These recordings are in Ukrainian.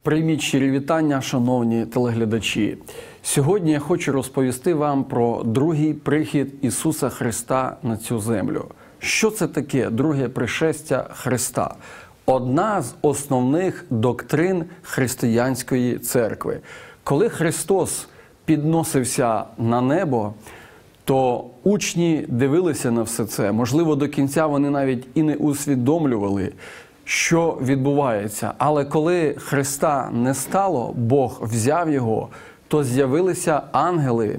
Прийміть щирі вітання, шановні телеглядачі. Сьогодні я хочу розповісти вам про другий прихід Ісуса Христа на цю землю. Що це таке друге пришестя Христа? Одна з основних доктрин християнської церкви. Коли Христос підносився на небо, то учні дивилися на все це. Можливо, до кінця вони навіть і не усвідомлювали, що відбувається. Але коли Христа не стало, Бог взяв його, то з'явилися ангели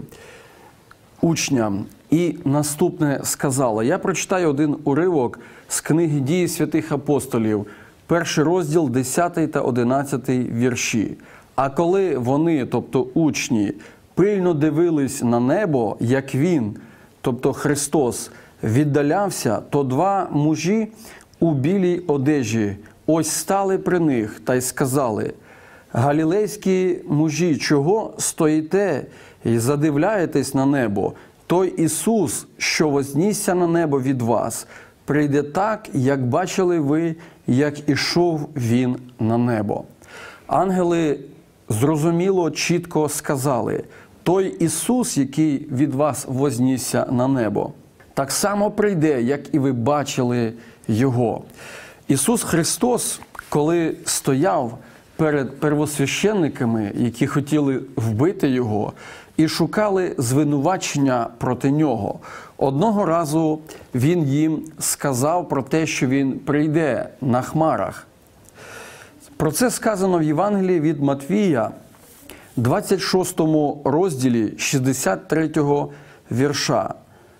учням і наступне сказали. Я прочитаю один уривок з книги «Дії святих апостолів», 1 розділ, 10 та 11 вірші. «А коли вони, тобто учні, пильно дивились на небо, як Він, тобто Христос, віддалявся, то два мужі у білій одежі ось стали при них та й сказали: «Галілейські мужі, чого стоїте і задивляєтесь на небо? Той Ісус, що вознісся на небо від вас, прийде так, як бачили ви, як ішов Він на небо». Ангели зрозуміло, чітко сказали: той Ісус, який від вас вознісся на небо, так само прийде, як і ви бачили Його. Ісус Христос, коли стояв перед первосвященниками, які хотіли вбити Його, і шукали звинувачення проти Нього, одного разу Він їм сказав про те, що Він прийде на хмарах. Про це сказано в Євангелії від Матвія, 26 розділі 63 вірша.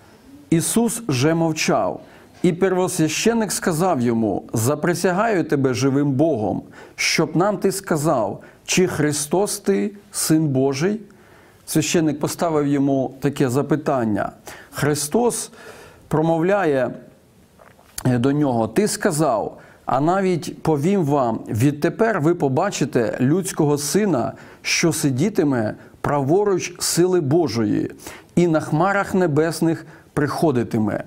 Ісус же мовчав, і первосвященик сказав йому: «Заприсягаю тебе живим Богом, щоб нам ти сказав, чи Христос ти, Син Божий?» Священик поставив йому таке запитання. Христос промовляє до нього: «Ти сказав, а навіть повім вам, відтепер ви побачите людського Сина, що сидітиме праворуч сили Божої, і на хмарах небесних приходитиме».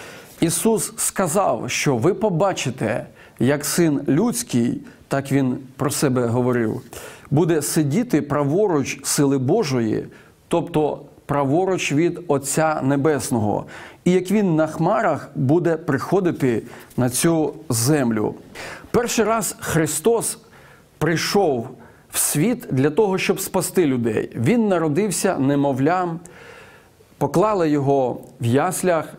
Ісус сказав, що ви побачите, як Син людський, так Він про себе говорив, буде сидіти праворуч сили Божої, тобто праворуч від Отця Небесного, і як Він на хмарах буде приходити на цю землю. Перший раз Христос прийшов в світ для того, щоб спасти людей. Він народився немовлям, поклали Його в яслях.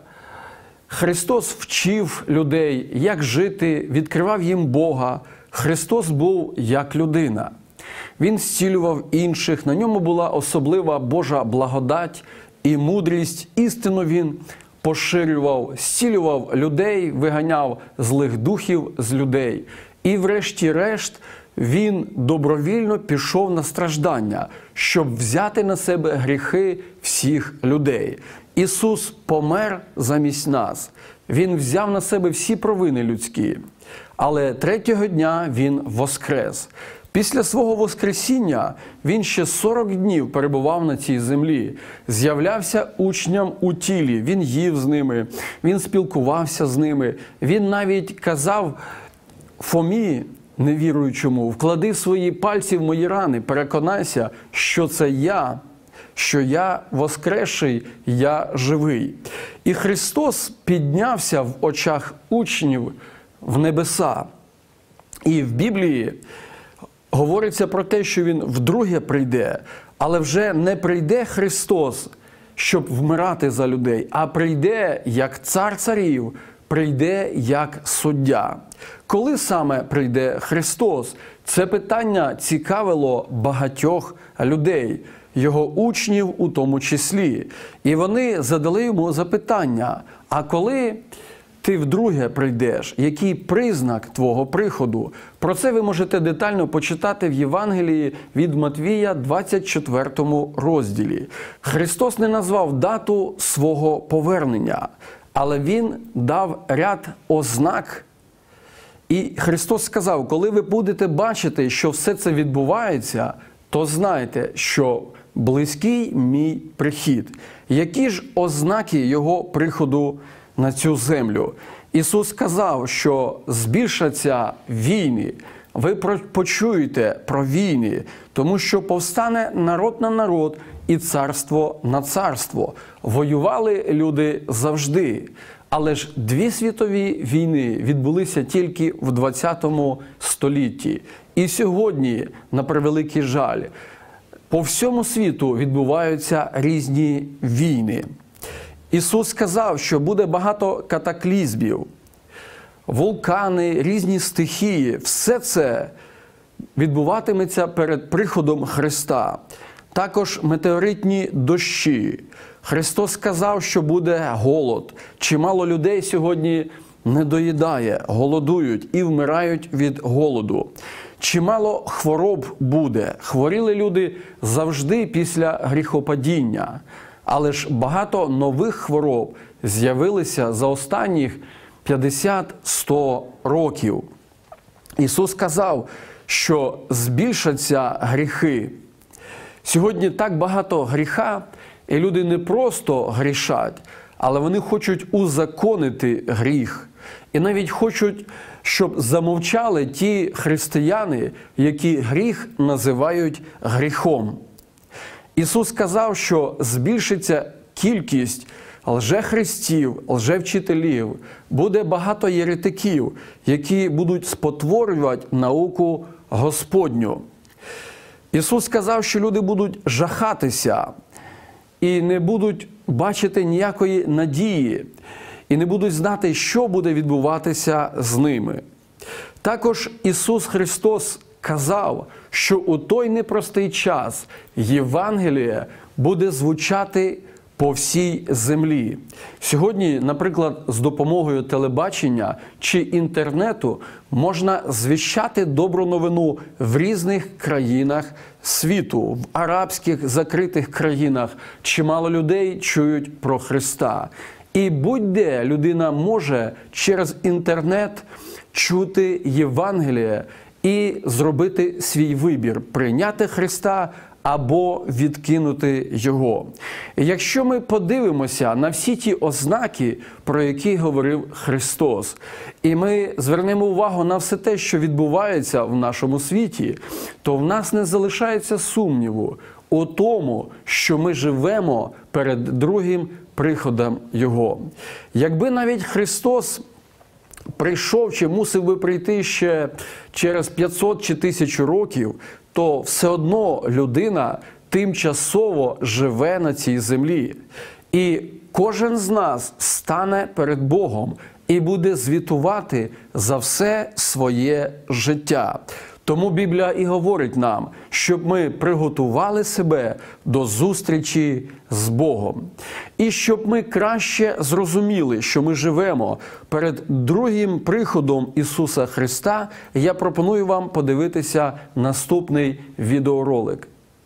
Христос вчив людей, як жити, відкривав їм Бога. Христос був як людина. Він зцілював інших, на ньому була особлива Божа благодать і мудрість. Істину Він поширював, зцілював людей, виганяв злих духів з людей. І врешті-решт Він добровільно пішов на страждання, щоб взяти на себе гріхи всіх людей. Ісус помер замість нас. Він взяв на себе всі провини людські. Але третього дня Він воскрес. Після свого воскресіння Він ще 40 днів перебував на цій землі. З'являвся учням у тілі. Він їв з ними, Він спілкувався з ними. Він навіть казав Фомі, невіруючому: «Вклади свої пальці в мої рани, переконайся, що це я, що я воскресший, я живий». І Христос піднявся в очах учнів в небеса. І в Біблії говориться про те, що Він вдруге прийде, але вже не прийде Христос, щоб вмирати за людей, а прийде як цар царів, прийде як суддя. Коли саме прийде Христос? Це питання цікавило багатьох людей, Його учнів у тому числі. І вони задали йому запитання: «А коли ти вдруге прийдеш? Який признак твого приходу?» Про це ви можете детально почитати в Євангелії від Матвія, 24 розділі. Христос не назвав дату свого повернення, але Він дав ряд ознак. І Христос сказав: «Коли ви будете бачити, що все це відбувається, то знайте, що близький мій прихід». Які ж ознаки Його приходу на цю землю? Ісус сказав, що збільшаться війни, ви почуєте про війни, тому що повстане народ на народ і царство на царство. Воювали люди завжди. Але ж дві світові війни відбулися тільки в 20 столітті. І сьогодні, на превеликий жаль, по всьому світу відбуваються різні війни. Ісус сказав, що буде багато катаклізмів, вулкани, різні стихії. Все це відбуватиметься перед приходом Христа. Також метеоритні дощі. Христос сказав, що буде голод. Чимало людей сьогодні не доїдає, голодують і вмирають від голоду. Чимало хвороб буде. Хворіли люди завжди після гріхопадіння. Але ж багато нових хвороб з'явилися за останніх 50-100 років. Ісус сказав, що збільшаться гріхи. Сьогодні так багато гріха, і люди не просто грішать, але вони хочуть узаконити гріх. І навіть хочуть, щоб замовчали ті християни, які гріх називають гріхом. Ісус сказав, що збільшиться кількість лжехристів, лжевчителів, буде багато єретиків, які будуть спотворювати науку Господню. Ісус сказав, що люди будуть жахатися і не будуть бачити ніякої надії, і не будуть знати, що буде відбуватися з ними. Також Ісус Христос казав, що у той непростий час Євангеліє буде звучати по всій землі. Сьогодні, наприклад, з допомогою телебачення чи інтернету можна звіщати добру новину в різних країнах світу. В арабських закритих країнах чимало людей чують про Христа. І будь-де людина може через інтернет чути Євангеліє і зробити свій вибір – прийняти Христа або відкинути Його. І якщо ми подивимося на всі ті ознаки, про які говорив Христос, і ми звернемо увагу на все те, що відбувається в нашому світі, то в нас не залишається сумніву у тому, що ми живемо перед другим приходом Його. Якби навіть Христос прийшов чи мусив би прийти ще через 500 чи 1000 років, то все одно людина тимчасово живе на цій землі. І кожен з нас стане перед Богом і буде звітувати за все своє життя. Тому Біблія і говорить нам, щоб ми приготували себе до зустрічі з Богом. І щоб ми краще зрозуміли, що ми живемо перед другим приходом Ісуса Христа, я пропоную вам подивитися наступний відеоролик.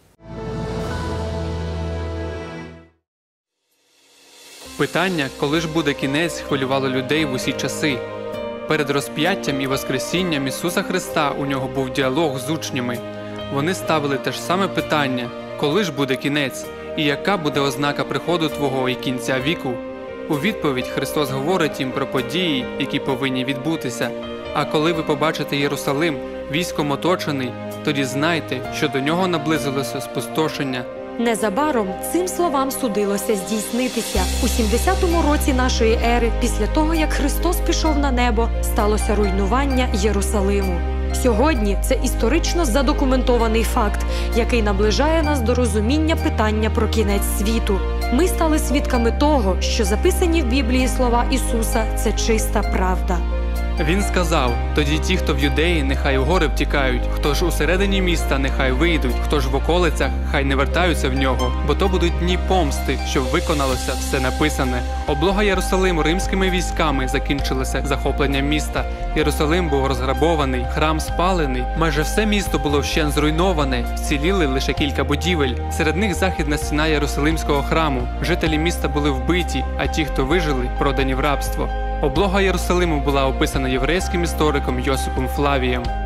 Питання, коли ж буде кінець, хвилювало людей в усі часи. Перед розп'яттям і воскресінням Ісуса Христа у нього був діалог з учнями. Вони ставили те ж саме питання – коли ж буде кінець, і яка буде ознака приходу Твого і кінця віку? У відповідь Христос говорить їм про події, які повинні відбутися. А коли ви побачите Єрусалим військом оточений, тоді знайте, що до нього наблизилося спустошення. Незабаром цим словам судилося здійснитися. У 70-му році нашої ери, після того, як Христос пішов на небо, сталося руйнування Єрусалиму. Сьогодні це історично задокументований факт, який наближає нас до розуміння питання про кінець світу. Ми стали свідками того, що записані в Біблії слова Ісуса – це чиста правда. Він сказав: «Тоді ті, хто в Юдеї, нехай у гори втікають, хто ж усередині міста, нехай вийдуть, хто ж в околицях, хай не вертаються в нього, бо то будуть дні помсти, щоб виконалося все написане». Облога Єрусалиму римськими військами закінчилася захопленням міста. Єрусалим був розграбований, храм спалений, майже все місто було вщент зруйноване, вціліли лише кілька будівель. Серед них західна стіна Єрусалимського храму. Жителі міста були вбиті, а ті, хто вижили, продані в рабство. Облога Єрусалиму була описана єврейським істориком Йосипом Флавієм.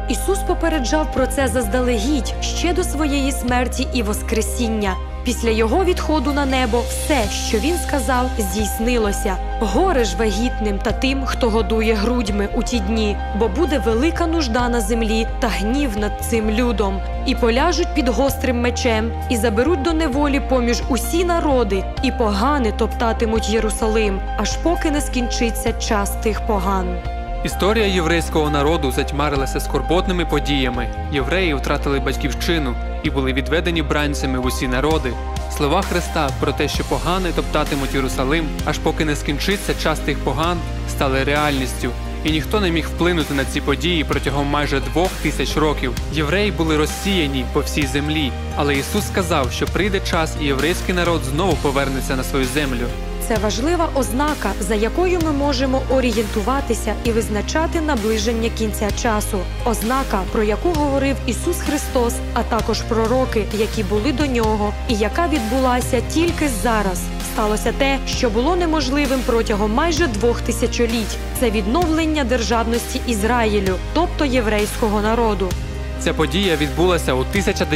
Ісус попереджав про це заздалегідь ще до своєї смерті і воскресіння. Після його відходу на небо все, що він сказав, здійснилося. Горе ж вагітним та тим, хто годує грудьми у ті дні, бо буде велика нужда на землі та гнів над цим людом. І поляжуть під гострим мечем, і заберуть до неволі поміж усі народи, і погани топтатимуть Єрусалим, аж поки не скінчиться час тих поган. Історія єврейського народу затьмарилася скорботними подіями. Євреї втратили батьківщину і були відведені бранцями в усі народи. Слова Христа про те, що погани топтатимуть Єрусалим, аж поки не скінчиться час тих поган, стали реальністю. І ніхто не міг вплинути на ці події протягом майже 2000 років. Євреї були розсіяні по всій землі, але Ісус сказав, що прийде час і єврейський народ знову повернеться на свою землю. Це важлива ознака, за якою ми можемо орієнтуватися і визначати наближення кінця часу. Ознака, про яку говорив Ісус Христос, а також пророки, які були до Нього, і яка відбулася тільки зараз. Сталося те, що було неможливим протягом майже 2000 літь. Це відновлення державності Ізраїлю, тобто єврейського народу. Ця подія відбулася у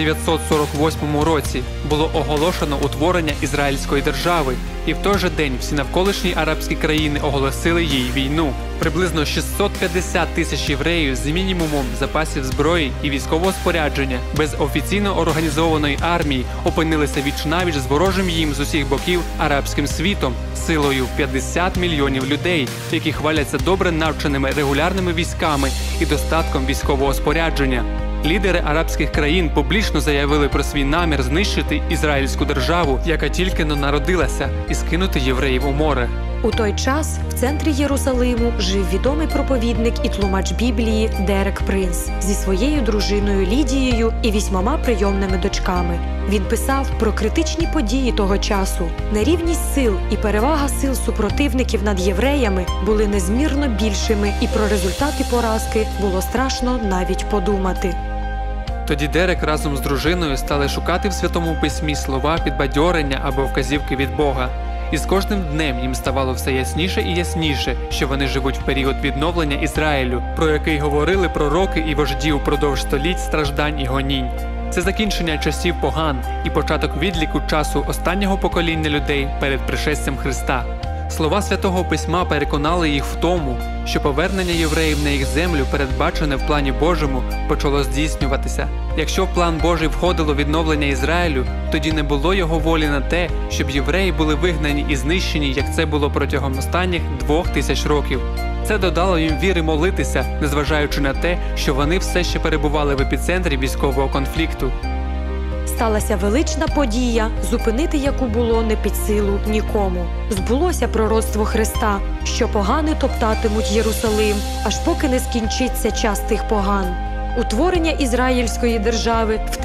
1948 році. Було оголошено утворення Ізраїльської держави, і в той же день всі навколишні арабські країни оголосили їй війну. Приблизно 650 тисяч євреїв з мінімумом запасів зброї і військового спорядження, без офіційно організованої армії, опинилися віч-навіч з ворожим їм з усіх боків арабським світом, силою 50 мільйонів людей, які хваляться добре навченими регулярними військами і достатком військового спорядження. Лідери арабських країн публічно заявили про свій намір знищити ізраїльську державу, яка тільки но народилася, і скинути євреїв у море. У той час в центрі Єрусалиму жив відомий проповідник і тлумач Біблії Дерек Принс зі своєю дружиною Лідією і 8 прийомними дочками. Він писав про критичні події того часу. Нерівність сил і перевага сил супротивників над євреями були незмірно більшими, і про результати поразки було страшно навіть подумати. Тоді Дерек разом з дружиною стали шукати в Святому Письмі слова підбадьорення або вказівки від Бога. І з кожним днем їм ставало все ясніше і ясніше, що вони живуть в період відновлення Ізраїлю, про який говорили пророки і вожді упродовж століть страждань і гонінь. Це закінчення часів поган і початок відліку часу останнього покоління людей перед пришестям Христа. Слова Святого Письма переконали їх в тому, що повернення євреїв на їх землю, передбачене в плані Божому, почало здійснюватися. Якщо в план Божий входило відновлення Ізраїлю, тоді не було його волі на те, щоб євреї були вигнані і знищені, як це було протягом останніх 2000 років. Це додало їм віри молитися, незважаючи на те, що вони все ще перебували в епіцентрі військового конфлікту. Сталася велична подія, зупинити яку було не під силу нікому. Збулося пророцтво Христа, що погани топтатимуть Єрусалим, аж поки не скінчиться час тих поган. Утворення Ізраїльської держави в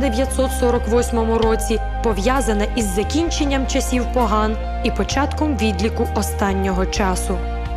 1948 році пов'язане із закінченням часів поган і початком відліку останнього часу.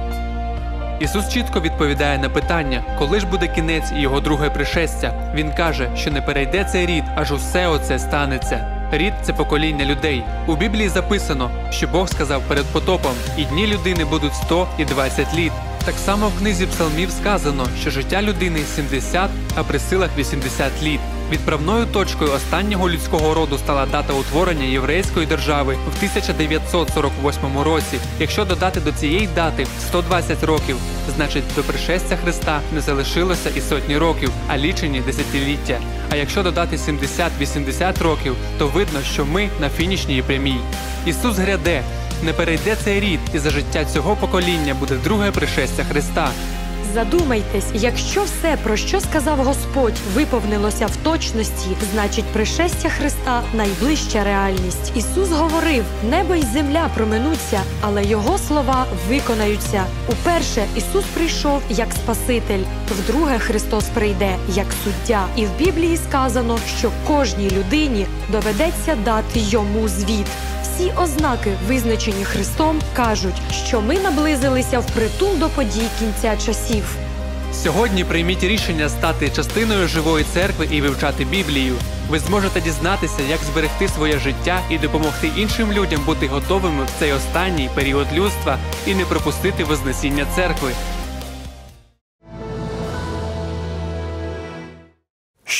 Ісус чітко відповідає на питання, коли ж буде кінець і його друге пришестя. Він каже, що не перейде цей рід, аж усе оце станеться. Рід – це покоління людей. У Біблії записано, що Бог сказав перед потопом, і дні людини будуть 100 і 20 літ. Так само в книзі Псалмів сказано, що життя людини 70, а при силах 80 літ. Відправною точкою останнього людського роду стала дата утворення єврейської держави в 1948 році. Якщо додати до цієї дати 120 років, значить до пришестя Христа не залишилося і сотні років, а лічені десятиліття. А якщо додати 70-80 років, то видно, що ми на фінішній прямій. Ісус гряде, не перейде цей рід, і за життя цього покоління буде друге пришестя Христа. Задумайтесь, якщо все, про що сказав Господь, виповнилося в точності, значить пришестя Христа – найближча реальність. Ісус говорив, небо й земля проминуться, але Його слова виконаються. Уперше Ісус прийшов як Спаситель, вдруге Христос прийде як суддя. І в Біблії сказано, що кожній людині доведеться дати Йому звіт. Всі ознаки, визначені Христом, кажуть, що ми наблизилися впритул до подій кінця часів. Сьогодні прийміть рішення стати частиною живої церкви і вивчати Біблію. Ви зможете дізнатися, як зберегти своє життя і допомогти іншим людям бути готовими в цей останній період людства і не пропустити Вознесіння церкви.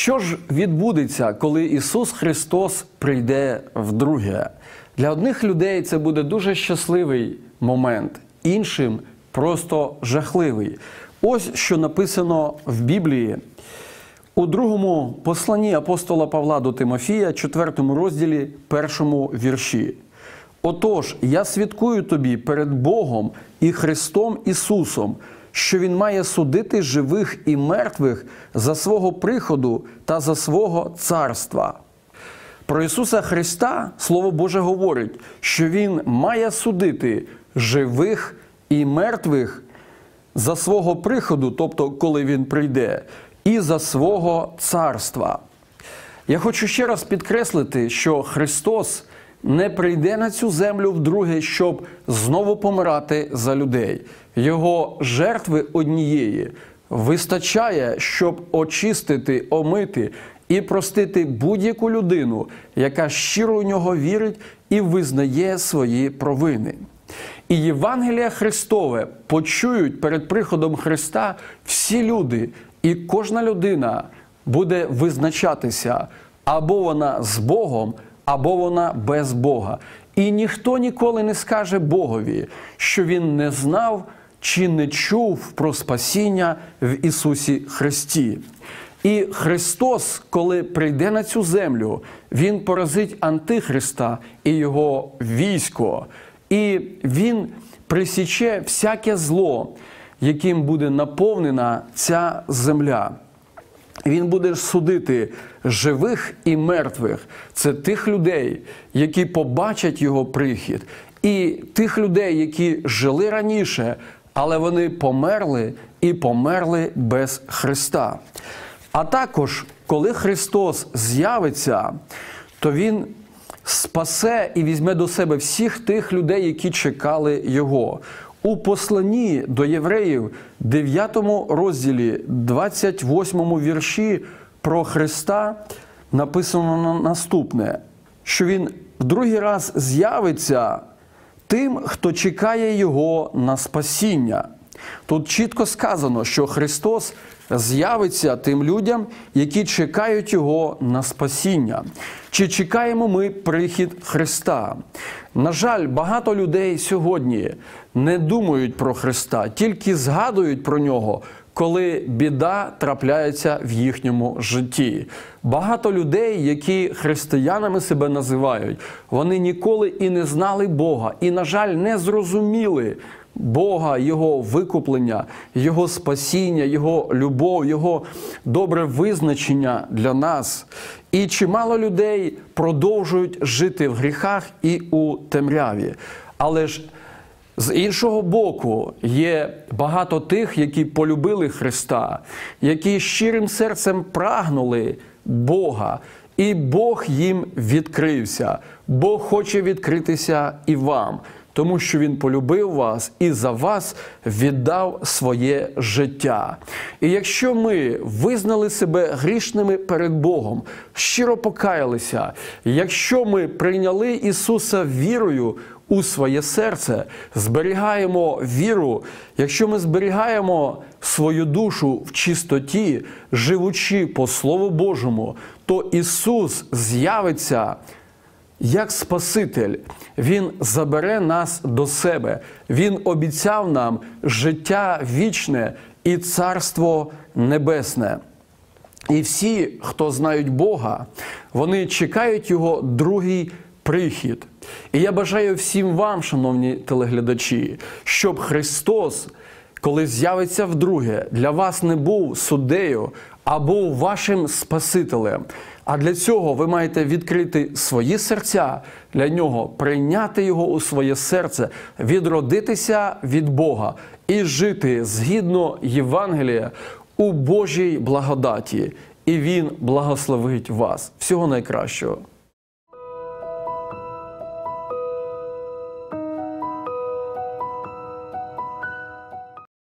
Що ж відбудеться, коли Ісус Христос прийде вдруге? Для одних людей це буде дуже щасливий момент, іншим просто жахливий. Ось що написано в Біблії. У другому посланні апостола Павла до Тимофія, 4 розділі, 1 вірші. «Отож, я свідкую тобі перед Богом і Христом Ісусом, що Він має судити живих і мертвих за свого приходу та за свого царства». Про Ісуса Христа Слово Боже говорить, що Він має судити живих і мертвих за свого приходу, тобто коли Він прийде, і за свого царства. Я хочу ще раз підкреслити, що Христос не прийде на цю землю вдруге, щоб знову помирати за людей. Його жертви однієї вистачає, щоб очистити, омити і простити будь-яку людину, яка щиро у нього вірить і визнає свої провини. І Євангелія Христове почують перед приходом Христа всі люди, і кожна людина буде визначатися, або вона з Богом, або вона без Бога. І ніхто ніколи не скаже Богові, що він не знав чи не чув про спасіння в Ісусі Христі. І Христос, коли прийде на цю землю, Він поразить Антихриста і його військо. І Він присіче всяке зло, яким буде наповнена ця земля. Він буде судити живих і мертвих. Це тих людей, які побачать його прихід, і тих людей, які жили раніше, але вони померли і померли без Христа. А також, коли Христос з'явиться, то Він спасе і візьме до себе всіх тих людей, які чекали Його. У посланні до євреїв, 9 розділі, 28 вірші про Христа написано наступне, що Він в другий раз з'явиться тим, хто чекає Його на спасіння. Тут чітко сказано, що Христос з'явиться тим людям, які чекають Його на спасіння. Чи чекаємо ми прихід Христа? На жаль, багато людей сьогодні не думають про Христа, тільки згадують про Нього, коли біда трапляється в їхньому житті. Багато людей, які християнами себе називають, вони ніколи і не знали Бога, і, на жаль, не зрозуміли Бога, Його викуплення, Його спасіння, Його любов, Його добре визначення для нас. І чимало людей продовжують жити в гріхах і у темряві. Але ж з іншого боку, є багато тих, які полюбили Христа, які щирим серцем прагнули Бога, і Бог їм відкрився. Бог хоче відкритися і вам, тому що Він полюбив вас і за вас віддав своє життя. І якщо ми визнали себе грішними перед Богом, щиро покаялися, якщо ми прийняли Ісуса вірою у своє серце, зберігаємо віру, якщо ми зберігаємо свою душу в чистоті, живучи по Слову Божому, то Ісус з'явиться як Спаситель. Він забере нас до себе. Він обіцяв нам життя вічне і Царство Небесне. І всі, хто знають Бога, вони чекають Його другий прихід. І я бажаю всім вам, шановні телеглядачі, щоб Христос, коли з'явиться вдруге, для вас не був суддею, а був вашим Спасителем. А для цього ви маєте відкрити свої серця для Нього, прийняти Його у своє серце, відродитися від Бога і жити згідно Євангелія у Божій благодаті. І Він благословить вас. Всього найкращого.